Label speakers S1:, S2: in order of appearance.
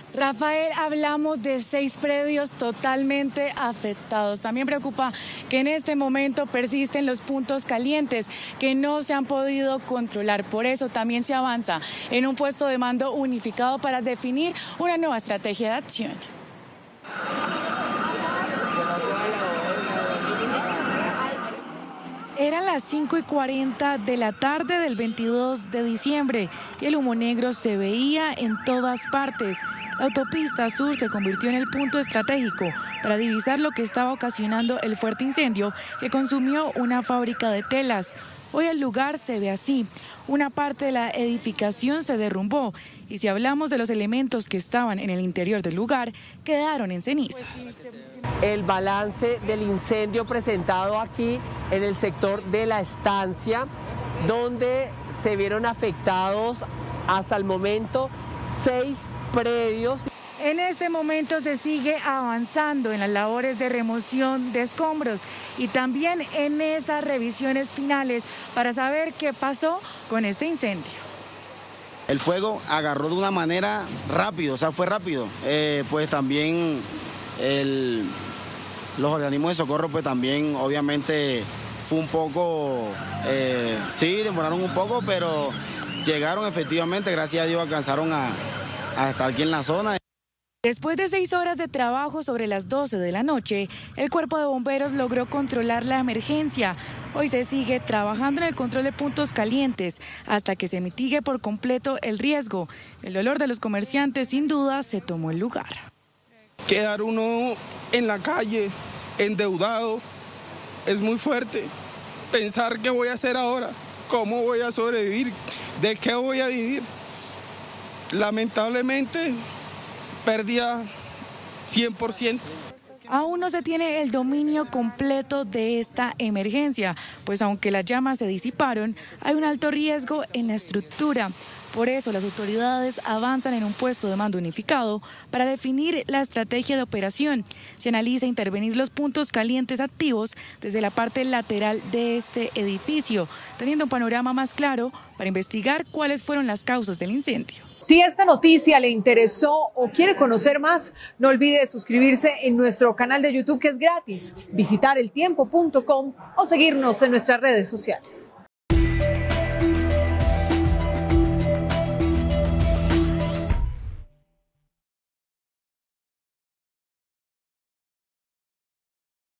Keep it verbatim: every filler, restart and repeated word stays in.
S1: Rafael, hablamos de seis predios totalmente afectados. También preocupa que en este momento persisten los puntos calientes que no se han podido controlar. Por eso también se avanza en un puesto de mando unificado para definir una nueva estrategia de acción. Eran las cinco y cuarenta de la tarde del veintidós de diciembre y el humo negro se veía en todas partes. La autopista sur se convirtió en el punto estratégico para divisar lo que estaba ocasionando el fuerte incendio que consumió una fábrica de telas. Hoy el lugar se ve así. Una parte de la edificación se derrumbó y si hablamos de los elementos que estaban en el interior del lugar, quedaron en cenizas.
S2: El balance del incendio presentado aquí en el sector de La Estancia, donde se vieron afectados hasta el momento seis predios.
S1: En este momento se sigue avanzando en las labores de remoción de escombros y también en esas revisiones finales para saber qué pasó con este incendio.
S3: El fuego agarró de una manera rápido, o sea, fue rápido. Eh, pues también el, los organismos de socorro, pues también obviamente fue un poco, eh, sí, demoraron un poco, pero llegaron efectivamente, gracias a Dios alcanzaron a, a estar aquí en la zona.
S1: Después de seis horas de trabajo sobre las doce de la noche, el cuerpo de bomberos logró controlar la emergencia. Hoy se sigue trabajando en el control de puntos calientes hasta que se mitigue por completo el riesgo. El dolor de los comerciantes sin duda se tomó el lugar.
S4: Quedar uno en la calle, endeudado, es muy fuerte. Pensar qué voy a hacer ahora, cómo voy a sobrevivir, de qué voy a vivir. Lamentablemente, pérdida cien por ciento.
S1: Aún no se tiene el dominio completo de esta emergencia, pues aunque las llamas se disiparon, hay un alto riesgo en la estructura. Por eso las autoridades avanzan en un puesto de mando unificado para definir la estrategia de operación. Se analiza intervenir los puntos calientes activos desde la parte lateral de este edificio, teniendo un panorama más claro para investigar cuáles fueron las causas del incendio.
S5: Si esta noticia le interesó o quiere conocer más, no olvide suscribirse en nuestro canal de YouTube, que es gratis, visitar el tiempo punto com o seguirnos en nuestras redes sociales.